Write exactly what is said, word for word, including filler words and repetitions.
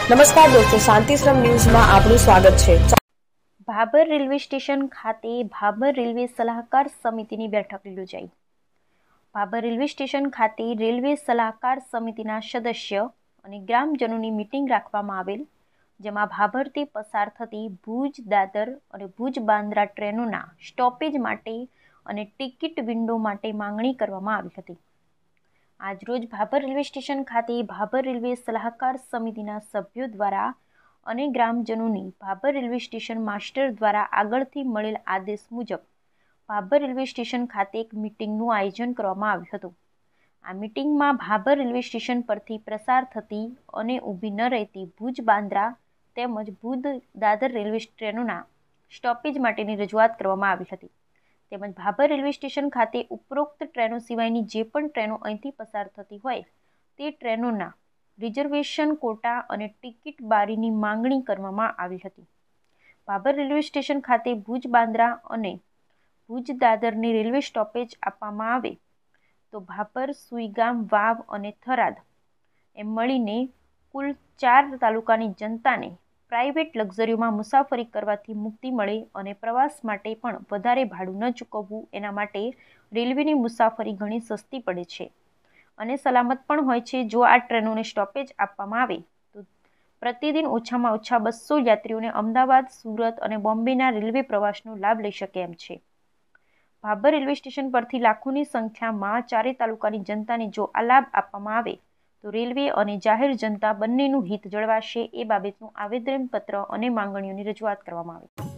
નમસ્કાર દોસ્તો, શાંતિશ્રમ ન્યૂઝમાં આપનું સ્વાગત છે। ભાભર રેલવે સ્ટેશન ખાતે ભાભર રેલવે સલાહકાર સમિતિની બેઠક યોજાઈ। ભાભર રેલવે સ્ટેશન ખાતે રેલવે સલાહકાર સમિતિના સદસ્ય અને ગ્રામજનોની મીટિંગ રાખવામાં આવેલ, જેમાં ભાભરથી પસાર થતી ભુજ, દાદર અને ભુજ બાંદ્રા ટ્રેનોના સ્ટોપેજ માટે અને ટિકિટ વિન્ડો માટે માંગણી કરવામાં આવી હતી। આજરોજ ભાભર રેલવે સ્ટેશન ખાતે ભાભર રેલવે સલાહકાર સમિતિના સભ્યો દ્વારા અને ગ્રામજનોની ભાભર રેલવે સ્ટેશન માસ્ટર દ્વારા આગળથી મળેલ આદેશ મુજબ ભાભર રેલવે સ્ટેશન ખાતે એક મીટિંગનું આયોજન કરવામાં આવ્યું હતું। આ મીટિંગમાં ભાભર રેલવે સ્ટેશન પરથી પ્રસાર થતી અને ઊભી ન રહેતી ભુજ બાંદ્રા તેમજ ભુજ દાદર રેલવે ટ્રેનોના સ્ટોપેજ માટેની રજૂઆત કરવામાં આવી હતી, તેમજ ભાભર રેલવે સ્ટેશન ખાતે ઉપરોક્ત ટ્રેનો સિવાયની જે પણ ટ્રેનો અહીંથી પસાર થતી હોય તે ટ્રેનોના રિઝર્વેશન કોટા અને ટિકિટ બારીની માંગણી કરવામાં આવી હતી। ભાભર રેલવે સ્ટેશન ખાતે ભુજ બાંદ્રા અને ભુજ દાદરની રેલવે સ્ટોપેજ આપવામાં આવે તો ભાભર, સુઈગામ, વાવ અને થરાદ એમ મળીને કુલ ચાર તાલુકાની જનતાને પ્રાઇવેટ લક્ઝરીઓમાં મુસાફરી કરવાથી મુક્તિ મળે અને પ્રવાસ માટે પણ વધારે ભાડું ન ચૂકવવું, એના માટે રેલવેની મુસાફરી ઘણી સસ્તી પડે છે અને સલામત પણ હોય છે। જો આ ટ્રેનોને સ્ટોપેજ આપવામાં આવે તો પ્રતિદિન ઓછામાં ઓછા બસો યાત્રીઓને અમદાવાદ, સુરત અને બોમ્બેના રેલવે પ્રવાસનો લાભ લઈ શકે એમ છે। ભાભર રેલવે સ્ટેશન પરથી લાખોની સંખ્યામાં ચારે તાલુકાની જનતાને જો આ લાભ આપવામાં આવે તો રેલવે અને જાહેર જનતા બંનેનું હિત જળવાશે। એ બાબતનું આવેદનપત્ર અને માંગણીઓની રજૂઆત કરવામાં આવી।